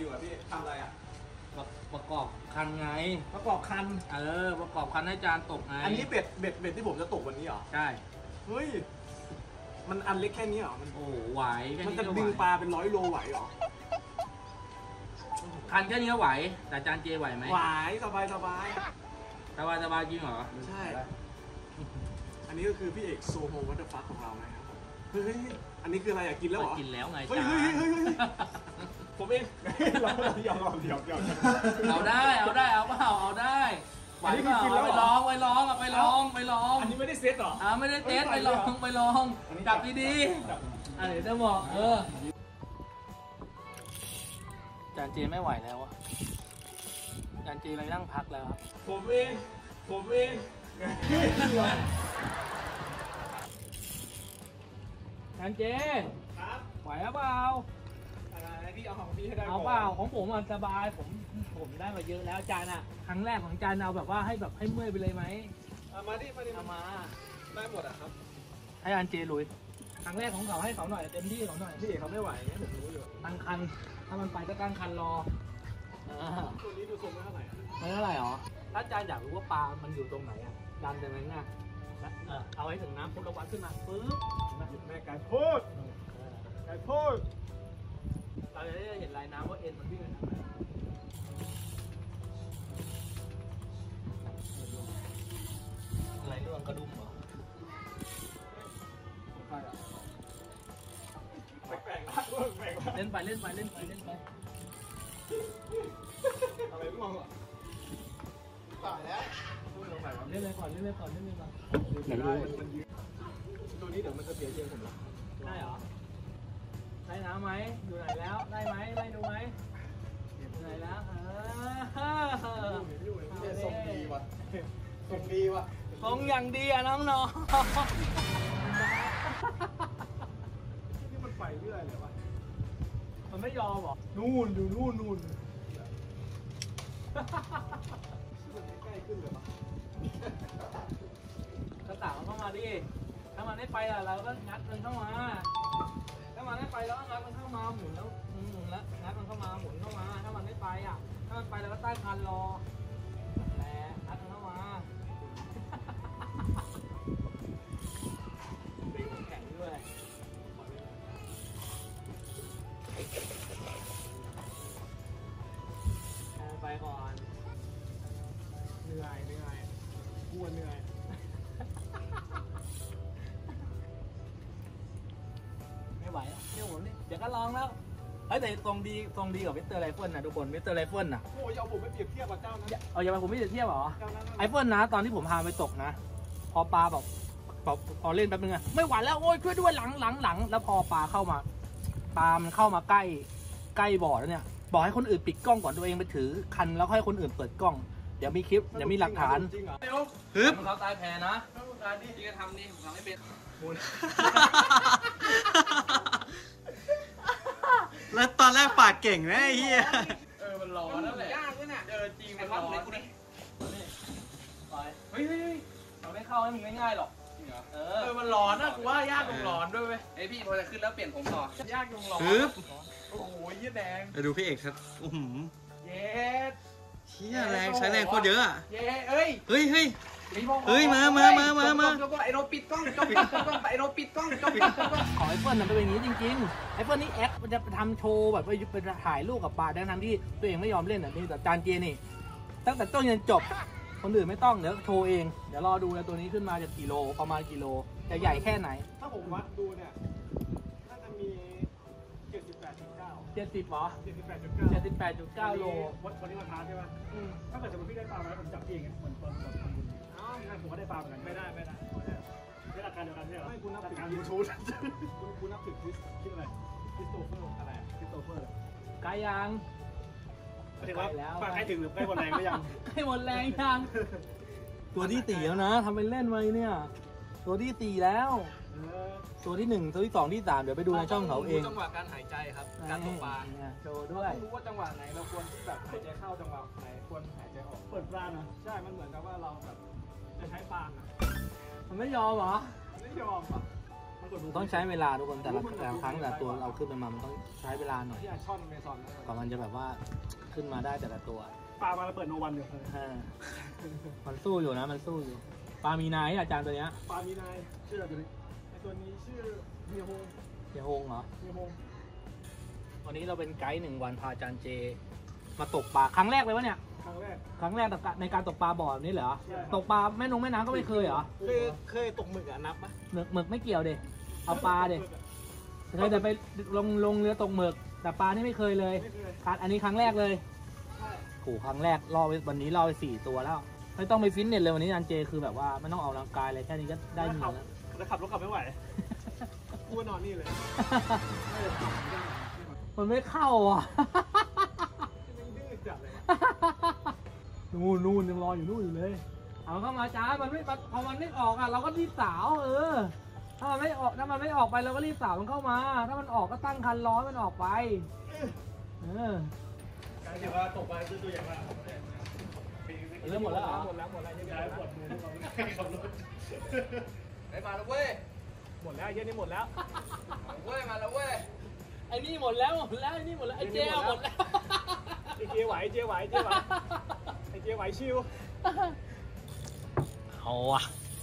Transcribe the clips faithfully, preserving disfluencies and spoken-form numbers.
อยู่อ่ะพี่ทำอะไรอ่ะประกอบคันไงประกอบคันเออประกอบคันให้จานตกไงอันนี้เบ็ดเบ็ดเบ็ดที่ผมจะตกวันนี้เหรอใช่เฮ้ยมันอันเล็กแค่นี้เหรอมันโอ้ไหวมันจะดึงปลาเป็นร้อยโลไหวเหรอคันแค่นี้ไหวแต่จานเจไหวไหมไหวสบายสบายสบายสบายจริงเหรอใช่อันนี้ก็คือพี่เอกโซโฮวัตเตอร์ฟัคของเรานะครับเฮ้ยอันนี้คืออะไรอยากกินแล้วเหรอกินแล้วไงเฮ้ยเฮ้ยเฮ้ยผมเองเราเดี๋ยวเดี๋ยวเดี๋ยวเอาได้เอาได้เอาเปล่าเอาได้ไหวเปล่าไปลองไปลองเอาไปลองไปลองอันนี้ไม่ได้เซตหรออ่าไม่ได้เซตไปลองไปลองจับดีๆอ่ะเดี๋ยวจะบอกเออจานเจไม่ไหวแล้วอ่ะจานเจไปนั่งพักแล้วครับผมเองผมเองจานเจครับไหวหรือเปล่าอะไรพี่เอาของพี่ให้ได้เอาเปล่าของผมมันสบายผมผมได้มาเยอะแล้วจานอ่ะครั้งแรกของจานเอาแบบว่าให้แบบให้เมื่อยไปเลยไหมเอามาดิมาดิเอามาได้หมดอ่ะครับให้อันเจลุยครั้งแรกของเขาให้เขาหน่อยเต็มที่เขาหน่อยพี่เอกเขาไม่ไหวเนี่ยผมรู้อยู่ตั้งคันถ้ามันไปก็ตั้งคันรอตัวนี้ดูทรงไม่เท่าไหร่ไม่เท่าไหร่หรอถ้าจานอยากรู้ว่าปลามันอยู่ตรงไหนอ่ะดันไปไหมง่ะเออเอาไว้ถึงน้ำพุทธวัตขึ้นมาปึ๊บแม่ไก่พูดไก่พูดเราจะได้เห็นลายน้ำว่าเอ็นมันวิ่งไปทางไหนอะไรเรื่องกระดุมเหรอแปลกๆเล่นไปเล่นไปเล่นไปเล่นไปอะไรร่วงอ่ะตายแล้วเล่นเลยก่อนเล่นเลยก่อนเล่นเลยก่อนตัวนี้เดี๋ยวมันจะเสียเยอะผมหรอได้เหรอได้น้ำไหมอยู่ไหนแล้วได้ไหมได้ดูไหมอยู่ไหนแล้วเออส่งดีว่ะส่งดีว่ะส่งอย่างดีอ่ะน้องน้องนี่มันไปเรื่อยเลยวะมันไม่ยอมหรอนู่นอยู่นู่นนู่นมันใกล้ขึ้นเลยวะกระต่ายมันเข้ามาดิถ้ามันไม่ไปอ่ะเราก็งัดมันเข้ามาถ้ามันไม่ไปแล้วก็งัดมันเข้ามาหมุนแล้วหมุนแล้วงัดมันเข้ามาหมุนเข้ามาถ้ามันไม่ไปอ่ะถ้ามันไปเราก็ใต้คันรอแต่งัดมันเข้ามาตีมันแข็งด้วยไปก่อนเหนื่อยเหนื่อยกลัวเหนื่อยไม่ไหวอ่ะเดี๋ยวผมนี่เดี๋ยวก็ลองแล้วเฮ้ยแต่ตรงดีตรงดีกับมิสเตอร์ไรเฟิลนะทุกคนมิสเตอร์ไรเฟิลนะโอ้ยเอาผมไม่เปรียบเทียบกับเจ้านะเอาอย่าไปผมไม่เปรียบเทียบหรอไอเฟิลนะตอนที่ผมพาไปตกนะพอปลาแบบพอเล่นแป๊บนึงอะไม่ไหวแล้วโอ้ยช่วยด้วยหลังหลังหลังแล้วพอปลาเข้ามาปลามันเข้ามาใกล้ใกล้บ่อแล้วเนี่ยบอกให้คนอื่นปิดกล้องก่อนตัวเองไปถือคันแล้วให้คนอื่นเปิดกล้องเดี๋ยวมีคลิปเดี๋ยวมีหลักฐานฮึบเขาตายแพ้นะที่จะทำนี่ผมทำไม่เป็นแล้วตอนแรกปาดเก่งนะไอ้เหี้ยเออมันร้อนนั่นแหละยากด้วยน่ะเออจริงมันร้อนเฮ้ยเฮ้ยเราไม่เข้าให้มึงง่ายๆหรอกเออมันร้อนนะกูว่ายากตรงร้อนด้วยเว้ยไอพี่พอจะขึ้นแล้วเปลี่ยนผมต่อยากตรงร้อนโอ้โหยี่แดงไปดูพี่เอกครับอื้อหือเย็ดเชี่ยแรงใช้แรงโคตรเยอะอะเย้เอ้ยเฮ้ยเฮ้ยเฮ้ยมามามามามาไอโรปิดกล้องจบปิดกล้องไอโรปิดกล้องจบปิดกล้องของไอเฟิร์นมันเป็นอย่างนี้จริงๆไอเฟิร์นนี่แอคมันจะไปทำโชว์แบบไปไปถ่ายรูปกับปลาทั้งที่ตัวเองไม่ยอมเล่นอ่ะนี่แต่จานเจนี่ตั้งแต่ต้นยันจบคนอื่นไม่ต้องเดี๋ยวโชว์เองเดี๋ยวรอดูนะตัวนี้ขึ้นมาจะกี่โลประมาณกี่โลจะใหญ่แค่ไหนถ้าผมวัดดูเนี่ยน่าจะมีเจ็ดสิบแปดจุดเก้าเจ็ดสิบเหรอเจ็ดสิบแปดจุดเก้าเจ็ดสิบแปดจุดเก้าโลวันนี้มาท้าใช่ไหมถ้าเกิดสมมติพี่ได้ปลาไหมผมจับเองเหมือนตอนทำบุญอ้าวงั้นผมก็ได้ปลาเหมือนกันไม่ได้ไม่ได้ไม่หลักการเดียวกันใช่ไหมไม่คุณนับถือการยูทูบคุณคุณนับถือคริสคิดอะไรคริสโตเฟอร์อะไรคริสโตเฟอร์ไกลยังถึงว่าปลาใกล้ถึงหรือใกล้หมดแรงหรือยังใกล้หมดแรงยังตัวที่สี่แล้วนะทำเป็นเล่นไว้เนี่ยตัวที่สี่แล้วตัวที่หนึ่งตัวที่สองที่สามเดี๋ยวไปดูในช่องเขาเองจังหวะการหายใจครับการตกปลาโชว์ด้วยรู้ว่าจังหวะไหนเราควรที่แบบหายใจเข้าจังหวะไหนควรหายใจออกเปิดปลานะใช่มันเหมือนกับว่าเราแบบจะใช้ปลาอ่ะมันไม่ยอมเหรอไม่ยอมอ่ะต้องใช้เวลาทุกคนแต่ละแต่ละครั้งแต่ละตัวเราขึ้นไปมามันต้องใช้เวลาหน่อยที่อาช่อนเมซอนก่อนมันจะแบบว่าขึ้นมาได้แต่ละตัวปลามาแล้วเปิดโนวันอยู่เลยเออมันสู้อยู่นะมันสู้อยู่ปลามีนายอาจารย์ตัวเนี้ยปลามีนายชื่ออะไรตัวนี้ไอตัวนี้ชื่อเฮียโฮงเฮียฮงเหรอเฮียโฮงวันนี้เราเป็นไกด์หนึ่งวันพาอาจารย์เจ มาตกปลาครั้งแรกเลยวะเนี่ยครั้งแรกครั้งแรกในการตกปลาบ่อนี่เหรอใช่ตกปลาแม่นงแม่น้ำก็ไม่เคยเหรอเคยเคยตกหมึกอ่ะนับปะหมึกหมึกไม่เกี่ยวเด็เอาปลาเด็เคยแต่ไปลงลงเรือตกหมึกแต่ปลานี่ไม่เคยเลยไม่เคยอันนี้ครั้งแรกเลยใช่โหครั้งแรกล่อไปวันนี้ล่อไปสี่ตัวแล้ว ไม่ต้องไปฟิตเนสเลยวันนี้อาจารย์เจคือแบบว่าไม่ต้องออกกำลังกายเลยแค่นี้ก็ได้เงินแล้วจะขับรถขับไม่ไหวกูนอนนี่เลยมันไม่เข้าอ่ะยังดื้อจัดเลยนู่นนู่นยังรออยู่นู่นอยู่เลย เอาเข้ามาจ้ามันไม่พอมันไม่ออกอ่ะเราก็รีบสาวเออ ถ้ามันไม่ออกถ้ามันไม่ออกไปเราก็รีบสาวมันเข้ามา ถ้ามันออกก็ตั้งคันร้อนมันออกไป เออการที่ว่าตกไปคือตัวอย่างว่าเริ่มหมดแล้วเหรอหมดแล้วหมดแล้วยังไงหมดมือขับรถได้มาแล้วเว้ยหมดแล้วเย็นนี่หมดแล้วเว้ยมาแล้วเว้ยไอ้นี่หมดแล้วหมดแล้วไอ้นี่หมดแล้วไอ้เจหมดแล้วไอเจไหวเจไหวเจไหวไอเจไหวชิวเอาอะ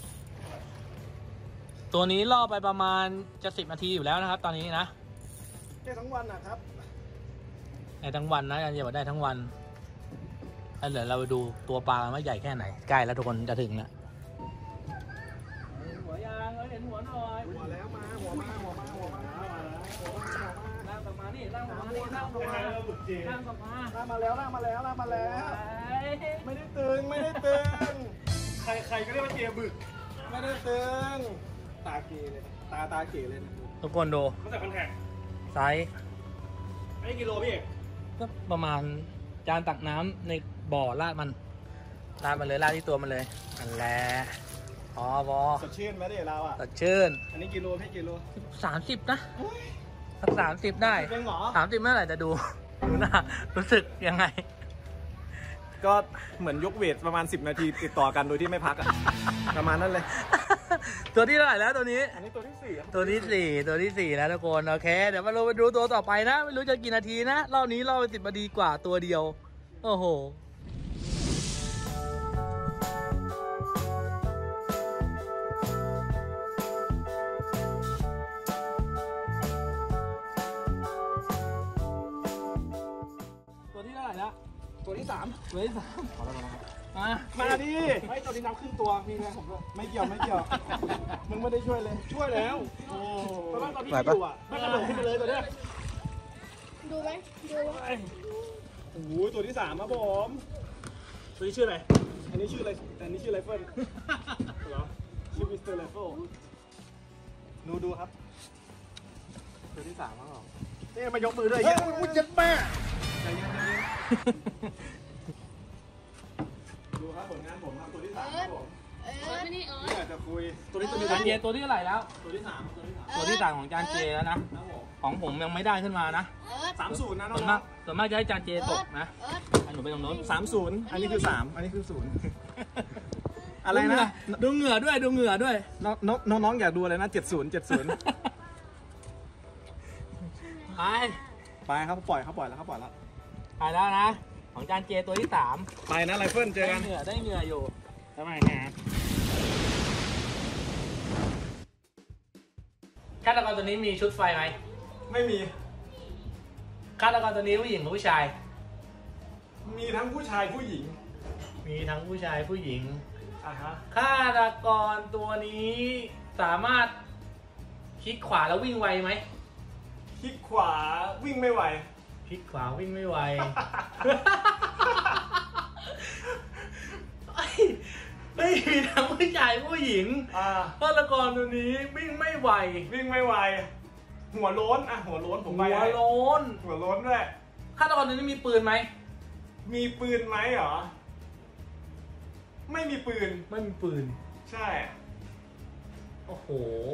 ตัวนี้ล่อไปประมาณจะสิบนาทีอยู่แล้วนะครับ ตอนนี้นะแค่ทั้งวันนะครับได้ทั้งวันนะอาจารย์เจบอกได้ทั้งวันแล้วเดี๋ยวเราไปดูตัวปลาว่าใหญ่แค่ไหนใกล้แล้วทุกคนจะถึงแล้วหัวยางเห็นหัวหน่อยหัวแล้วมาหัวมาหัวมาหัวมาหัวมาหัวมาล่างกลับมานี่ล่างกลับมานี่ล่างกลับมาล่างกลับมาลากมาแล้วลากมาแล้วลากมาแล้ว ไม่ได้ตึงไม่ได้ตึงใครใครก็เรียกว่าเจบึกไม่ได้ตึงตาเกเลยตาตาเกเลยทุกคนดูเขาใส่คอนแทคไซส์ไอ้กิโลพี่เอกก็ประมาณจานตักน้ำในบ่อราดมันราดมันเลยราดที่ตัวมันเลยอันแหละอ๋อบอสดชื่นไหมเดี๋ยวเราอ่ะสดชื่นอันนี้กิโลพี่กิโลสามสิบนะสักสามสิบได้เป็นหรอสามสิบเมื่อไหร่จะดูดูหน้ารู้สึกยังไงก็เหมือนยกเวทประมาณสิบนาทีติดต่อกันโดยที่ไม่พักอ่ะประมาณนั้นเลยตัวที่เท่าไหร่แล้วตัวนี้อันนี้ตัวที่สี่ตัวที่สี่ตัวที่สี่แล้วทุกคนโอเคเดี๋ยวมาดูไปดูตัวต่อไปนะ ไม่รู้จะกี่นาทีนะรอบนี้รอบไปสิบนาทีกว่าตัวเดียวโอ้โหตัวที่เท่าไหร่แล้วตัวที่สามตัวที่สามขอแล้วนะครับมามาดิไอ้ตัวนี้นับครึ่งตัวพี่นะผมด้วยไม่เกี่ยวไม่เกี่ยวมึงไม่ได้ช่วยเลยช่วยแล้วโอ้ตอนแรกตอนที่อยู่อ่ะไม่กระโดดขึ้นไปเลยตัวเนี้ยดูไหมดูไหมโอ้โหตัวที่สามครับผมตัวนี้ชื่ออะไรอันนี้ชื่ออะไรอันนี้ชื่อไรเฟิลเหรอชื่อมิสเตอร์ไรเฟิลดูดูครับตัวที่สามแล้วเหรอนี่มายกมือด้วยเฮ้ยมึงจะแม่ใจเย็นใจเย็นดูครับผลงานผมครับตัวที่สามครับผมเออไม่นี่เออที่อยากจะคุยตัวนี้ตัวนี้จานเจตัวที่เท่าไหร่แล้วตัวที่สามตัวที่สามตัวที่สามของจานเจแล้วนะครับผมของผมยังไม่ได้ขึ้นมานะเออสามศูนย์นะน้ส่วนอมาง กส่วนมากจะให้จานเจตกนะเออให้หนูไปตรงโน้นสามศูนย์อันนี้คือสามอันนี้คือศูนย์อะไรนะดูเหงื่อด้วยดูเหงื่อด้วยน้องน้องน้องอยากดูอะไรนะเจ็ดศูนย์เจ็ดศูนย์ไปไปครับเขาปล่อยเขาปล่อยแล้วเขาปล่อยแล้วไปแล้วนะ ของจานเจตัวที่สามไปนะไรเฟิลเจอได้กันเหงื่อได้เหงื่ออยู่ทำไมฮะฆาตกรตัวนี้มีชุดไฟไหมไม่มีฆาตกรตัวนี้ผู้หญิงหรือผู้ชายมีทั้งผู้ชายผู้หญิงมีทั้งผู้ชายผู้หญิงอ่ะฮะฆาตกรตัวนี้สามารถคลิกขวาแล้ววิ่งไวไหมคลิกขวาวิ่งไม่ไหวคลิกขวาวิ่งไม่ไว ไม่มีทั้งผู้ชายผู้หญิงอ่าฆาตกรตัวนี้วิ่งไม่ไววิ่งไม่ไหวหัวโล้นอ่ะหัวโล้นผมหัไปวให้โล้นหัวโล้นด้วยฆาตกรตัวนี้มีปืนไหมมีปืนไหมเหรอไม่มีปืนไม่มีปืนใช่โอ้โห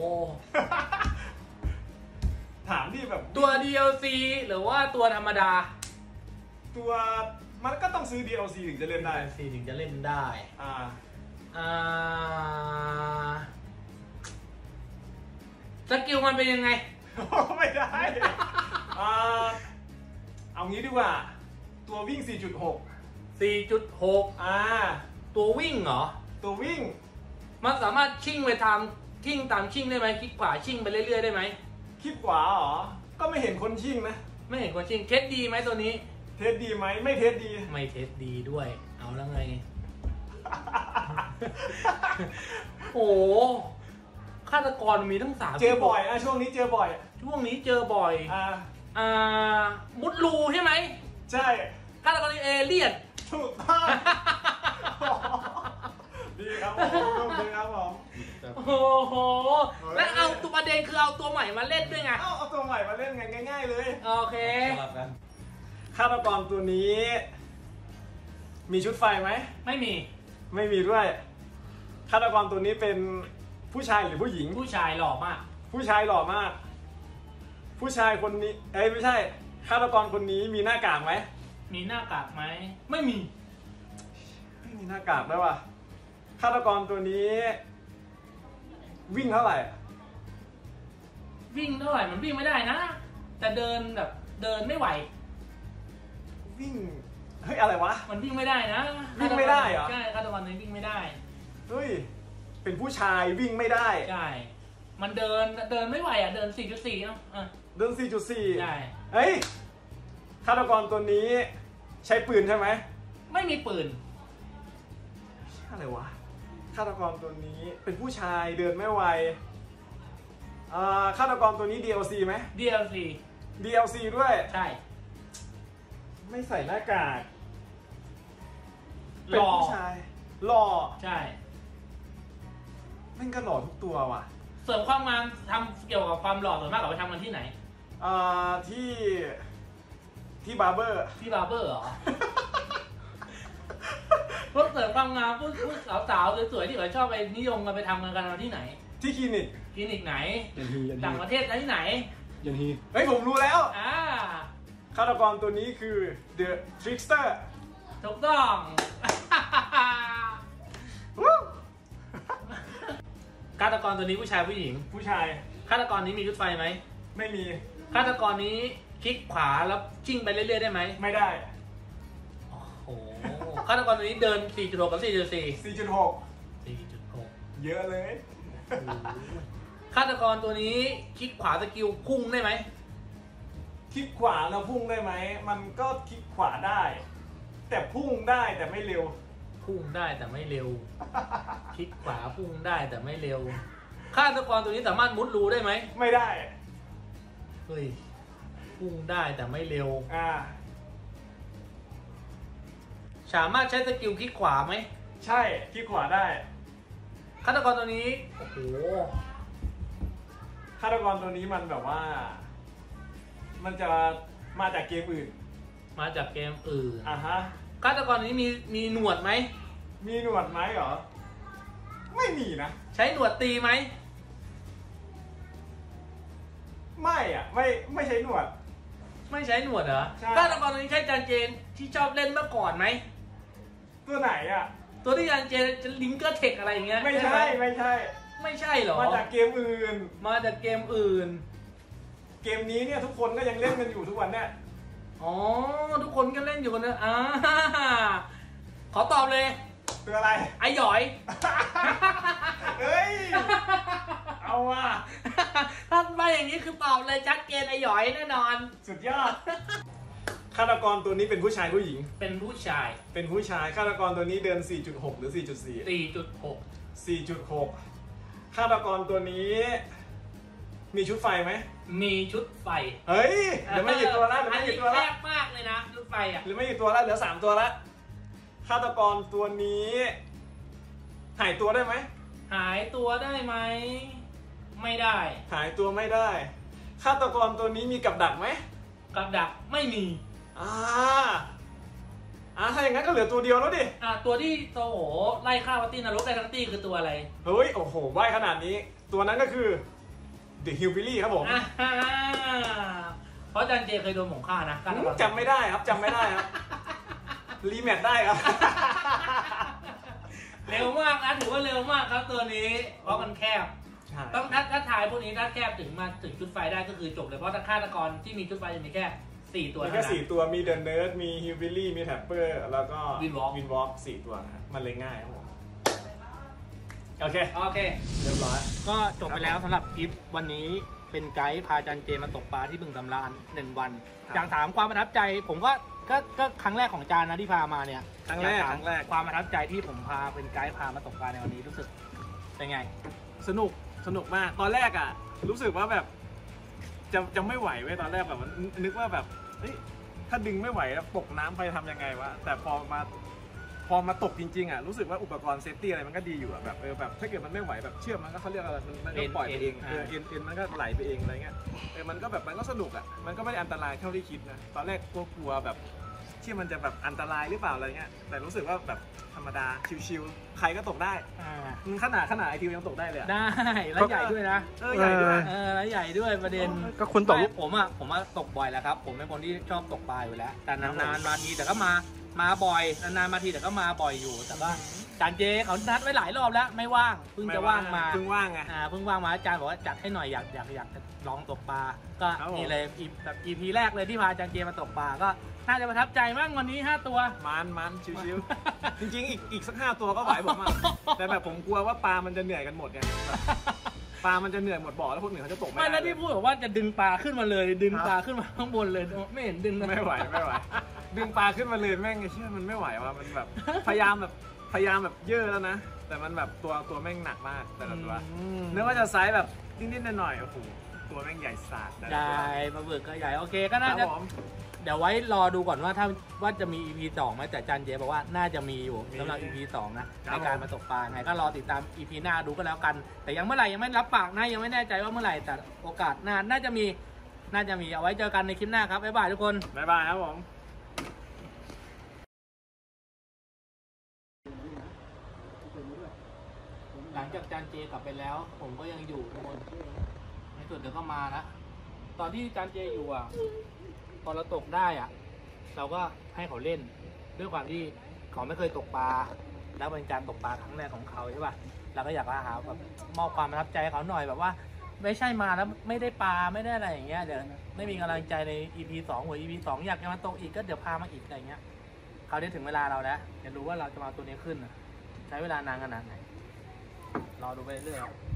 ถามที่แบบตัว ดี แอล ซี หรือว่าตัวธรรมดาตัวมันก็ต้องซื้อ ดี แอล ซี ถึงจะเล่นได้ดี แอล ซี ถึงจะเล่นได้อ่าอ่าสกิลมันเป็นยังไงไม่ได้อ่าเอางี้ดีกว่า ตัววิ่ง สี่จุดหกสี่จุดหกอ่าตัววิ่งเหรอตัววิ่งมันสามารถชิ่งไปทางชิ่งตามชิ่งได้ไหมคลิกขวาชิ่งไปเรื่อยๆได้ไหมคลิปขวาเหรอ ก็ไม่เห็นคนชิ่งนะไม่เห็นคนชิ่งเทสดีไหมตัวนี้เทสดีไหมไม่เทสดีไม่เทสดีด้วย เอาแล้วไง โอ้ฆาตกรมีทั้งสามเจอบ่อยนะช่วงนี้เจอบ่อยช่วงนี้เจอบ่อยอ่าอ่า มุดรูใช่ไหมใช่ฆาตกรเอเลี่ยนถูกต้อง ดีครับผมดีครับผมโอ้โห แล้วเอาตัวประเด็นคือเอาตัวใหม่มาเล่นด้วยไงเอาเอาตัวใหม่มาเล่นไงง่ายๆเลยโอเคฆาตกรตัวนี้ มีชุดไฟไหมไม่มีไม่มีด้วยฆาตกรตัวนี้เป็นผู้ชายหรือผู้หญิงผู้ชายหล่อมากผู้ชายหล่อมาก ผู้ชายคนนี้เอ้ยไม่ใช่ฆาตกรคนนี้มีหน้ากากไหมมีหน้ากากไหม ไม่มีไม่มีหน้ากากด้วยว่ะฆาตกรตัวนี้ วิ่งเท่าไหร่วิ่งเท่าไหร่มันวิ่งไม่ได้นะ แต่เดินแบบเดินไม่ไหววิ่งเฮ้ยอะไรวะมันวิ่งไม่ได้นะวิ่งไม่ได้เหรอใช่ฆาตกรนี้วิ่งไม่ได้เฮ้ยเป็นผู้ชายวิ่งไม่ได้ใช่ มันเดินเดินไม่ไหวอ่ะ เดิน สี่จุดสี่ เนาะอ่ะเดิน สี่จุดสี่ใช่เฮ้ยฆาตกรตัวนี้ใช้ปืนใช่ไหมไม่มีปืนอะไรวะฆาตกรตัวนี้เป็นผู้ชายเดินไม่ไวอ่าฆาตกรตัวนี้ ดี แอล ซี ไหมดี แอล ซีดี แอล ซี ด้วยใช่ไม่ใส่หน้ากากหเป็นล่อผู้ชายหล่อใช่แม่งก็หล่อทุกตัวว่ะเสริมความงามทำเกี่ยวกับความหล่อส่วนมากกับไปทำกันที่ไหนอ่าที่ที่บาร์เบอร์ที่บาร์เบอร์เหรอ พวกเสริมความงามพวกพวกสาวๆสวยๆที่เขาชอบไปนิยมกันไปทำกันกันที่ไหนที่คลินิกคลินิกไหนยันฮียันฮีต่างประเทศที่ไหนยันฮีเฮ้ยผมรู้แล้วอ่าฆาตกรตัวนี้คือ The Trickster ถูกต้องวู้ฆาตกรตัวนี้ผู้ชายผู้หญิงผู้ชายฆาตกรนี้มีชุดไฟไหมไม่มีฆาตกรนี้คลิกขวาแล้วชิ่งไปเรื่อยๆได้ไหมไม่ได้โอ้โห ฆาตกรตัวนี้เดิน สี่จุดหก กับ สี่จุดสี่สี่จุดหกสี่จุดหกเยอะเลยฆาตกรตัวนี้คลิกขวาสกิลพุ่งได้ไหมคลิกขวาแล้วพุ่งได้ไหม มันก็คลิกขวาได้ แต่พุ่งได้แต่ไม่เร็วพุ่งได้แต่ไม่เร็ว คลิกขวาพุ่งได้แต่ไม่เร็ว ฆาตกรตัวนี้สามารถมุดรูได้ไหมไม่ได้เฮ้ย พุ่งได้แต่ไม่เร็วอ่าสามารถใช้สกิลคลิกขวาไหมใช่คลิกขวาได้ฆาตกรตัวนี้ โอ้โหฆาตกรตัวนี้มันแบบว่า มันจะมาจากเกมอื่นมาจากเกมอื่นอ่ะฮะฆาตกรตัวนี้มีมีหนวดไหมมีหนวดไหมเหรอ ไม่มีนะใช้หนวดตีไหมไม่อ่ะ ไม่ ไม่ใช้หนวดไม่ใช้หนวดเหรอใช่ฆาตกรตัวนี้ใช้จานเจนที่ชอบเล่นเมื่อก่อนไหมตัวไหนอ่ะตัวที่จานเจนจะลิงเกอร์เทคอะไรอย่างเงี้ยไม่หใช่ ไม่ใช่ไม่ใช่เหรอมาจากเกมอื่นมาจากเกมอื่นเกมนี้เนี่ยทุกคนก็ยังเล่นกันอยู่ทุกวันเนี่ยอ๋อ ทุกคนก็เล่นอยู่กันนะอ่าขอตอบเลยตัวอะไรไอ้หยอยเฮ้ย เอาว่ะถ้าไม่อย่างนี้คือตอบเลยชัดเจนไอ้หยอยแน่นอนสุดยอด ฆาตกรตัวนี้เป็นผู้ชายผู้หญิงเป็นผู้ชายเป็นผู้ชาย ฆาตกรตัวนี้เดิน สี่จุดหก หรือ สี่จุดสี่สี่จุดหกสี่จุดหก ฆาตกรตัวนี้ มีชุดไฟไหมมีชุดไฟเฮ้ยเหลือไม่กี่ตัวแล้วเหลืออันไม่นี้กี่ตัวแคแล้วบมากเลยนะชุดไฟอ่ะเหลือไม่กี่ตัวแล้วเหลือสามตัวแล้วฆาตกรตัวนี้ หายตัวได้ไหมหายตัวได้ไหม ไม่ได้หายตัวไม่ได้ ฆาตกรตัวนี้มีกับดักไหมกับดักไม่มีอ่าอ่าถ้าอย่างนั้นก็เหลือตัวเดียวแล้วดิอ่ะตัวที่โตโหไล่ฆ่าวัตตี้นรกได้ทั้งตี้คือตัวอะไรเฮ้ย โอ้โหว่ายขนาดนี้ ตัวนั้นก็คือ The Hillbilly ครับผมอ่ะฮ่าเพราะจันเจเคยโดนหมงฆ่านะฆาตกรจำไม่ได้ครับจำไม่ได้ครับ รีแมทได้ครับเร็วมากนะถือว่าเร็วมากครับตัวนี้เพราะมันแคบใช่ช่ต้องถ้าถ้าทายพวกนี้ถ้าแคบถึงมาถึงชุดไฟได้ก็คือจบเลยเพราะถ้าฆาตกรที่มีชุดไฟจะมีแค่สี่ตัวมีเท่าแค่นั้นสี่ตัวมีเดนเนิร์ดมีฮิวบิลลี่มีแท็ปเปอร์แล้วก็ Windwalk วินวอล์กสี่ตัวนะครับมันเลยง่ายครับผมโอเคโอเคเรียบร้อยก็จบไปแล้วสำหรับคลิปวันนี้เป็นไกด์พาจันเจมาตกปลาที่บึงสำราญหนึ่งวันครับอยากถามความประทับใจ ผมก็ก็ก็ครั้งแรกของจานนะที่พามาเนี่ยครั้งแรกอยาถามครั้งแรกความประทับใจที่ผมพาเป็นไกด์พามาตกปลาในวันนี้รู้สึกเป็นไงสนุกสนุกมากตอนแรกอ่ะรู้สึกว่าแบบจะจะไม่ไหวเว้ยตอนแรกแบบว่านึกว่าแบบเฮ้ยถ้าดึงไม่ไหวแล้วตกน้ำไปทำยังไงวะแต่พอมาพอมาตกจริงๆอ่ะรู้สึกว่าอุปกรณ์เซฟตี้อะไรมันก็ดีอยู่อ่ะแบบเออแบบถ้าเกิดมันไม่ไหวแบบเชือกมันก็เขาเรียกอะไรมันมันก็เอ็นปล่อยไปเองเอ็นเออเอ็นเอ็นมันก็ไหลไปเองอะไรเงี้ยเออมันก็แบบมันก็สนุกอ่ะมันก็ไม่ได้อันตรายเท่าที่คิดนะตอนแรกกลัวๆแบบที่มันจะแบบอันตรายหรือเปล่าอะไรเงี้ยแต่รู้สึกว่าแบบธรรมดาชิวๆใครก็ตกได้อ่าขนาดขนาดไอทิวยังตกได้เลยอะได้แล้วใหญ่ด้วยนะเออใหญ่ด้วยเออแล้วใหญ่ด้วยประเด็นก็คุณตกไม่ผมอ่ะผมว่าตกบ่อยแล้วครับ ผมเป็นคนที่ชอบตกปลาอยู่แล้ว แต่นานๆมาทีแต่ก็มามาบ่อยนานๆมาทีแต่ก็มาบ่อยอยู่ แต่ก็จานเจเขานัดไว้หลายรอบแล้วไม่ว่างเพิ่งจะว่างมาเพิ่งว่างไงอ่าเพิ่งว่างมาอาจารย์บอกว่าจัดให้หน่อยอยากอยากอยากจะลองตกปลาก็ครับผมนี่เลยอีแบบ อี พี แรกเลยที่พาอาจารย์เจมาตกปลาก็น่าจะประทับใจมากวันนี้ห้าตัวมันมันชิวๆ จริงๆ อีกอีกสักห้าตัวก็ไหวผมอ่ะ แต่แบบผมกลัวว่าปลามันจะเหนื่อยกันหมดไงแบบปลามันจะเหนื่อยหมดบ่อแล้วคนอื่นเขาจะตกไม่ไม่ได้แล้วที่พูดบอกว่าจะดึงปลาขึ้นมาเลย ดึงปลาขึ้นมาข้างบนเลยไม่เห็นดึงเลยไม่ไหวไม่ไหว ดึงปลาขึ้นมาเลยแม่งไอ้เชื่อมันไม่ไหวว่ะมันแบบพยายามแบบพยายามแบบเยอะแล้วนะ แต่มันแบบตัวตัวแม่งหนักมากแต่ละตัวอืมนึกว่าจะไซส์แบบนิดๆหน่อยๆโอ้โหตัวแม่งใหญ่สาดแต่ละใหตัวญ่ปลาบึกก็ใหญ่โอเคก็คน่ารับจะผมเดี๋ยวไว้รอดูก่อนว่าถ้าว่าจะมี อี พี สองไหมแต่จันเจบอกว่าน่าจะมีอยู่มีสำหรับ อี พี สองนะครัในบการมาตกปลาไงก็รอติดตาม อี พี หน้าดูก็แล้วกัน แต่ยังเมื่อไหร่ยังไม่รับปากนะยังไม่แน่ใจว่าเมื่อไหร่แต่โอกาสหน้าน่าจะมีน่าจะมีเอาไว้เจอกันในคลิปหน้าครับบ๊ายบายทุกคนบ๊ายบายครับผมหลังจากจานเจกลับไปแล้ว ผมก็ยังอยู่ทุกคนในส่วนเดี๋ยวก็มานะตอนที่จานเจอยู่อ่ะ พอเราตกได้อ่ะ เราก็ให้เขาเล่น ด้วยความที่เขาไม่เคยตกปลาแล้วเป็นการตกปลาครั้งแรกของเขาใช่ป่ะเราก็อยากจะหาแบบมอบความประทับใจให้เขาหน่อยแบบว่า ไม่ใช่มาแล้วไม่ได้ปลาไม่ได้อะไรอย่างเงี้ยเดี๋ยวไม่มีกำลังใจใน อี พี สองหรือ อี พี สองอยากจะมาตกอีกก็เดี๋ยวพามาอีกอะไรเงี้ยเขาได้ถึงเวลาเราแล้วจะรู้ว่าเราจะมาตัวนี้ขึ้นน่ะใช้เวลานานขนาดไหนรอดูไปเรื่อยๆ